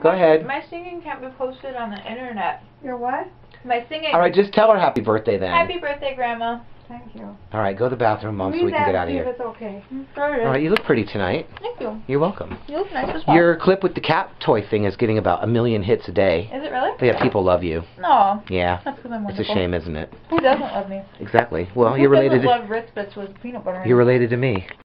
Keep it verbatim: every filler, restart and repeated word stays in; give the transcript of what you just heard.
Go ahead. My singing can't be posted on the internet. Your what? My singing. All right, just tell her happy birthday then. Happy birthday, Grandma. Thank you. All right, go to the bathroom, Mom, Please so we can get ask out of me if here. it's okay. Sorry. All right, you look pretty tonight. Thank you. You're welcome. You look nice as well. Your clip with the cat toy thing is getting about a million hits a day. Is it really? Yeah, people love you. No. Yeah. That's because I'm It's wonderful. a shame, isn't it? Who doesn't love me? Exactly. Well, Who you're related doesn't to love Ritz Bits with peanut butter in it? you're related to me.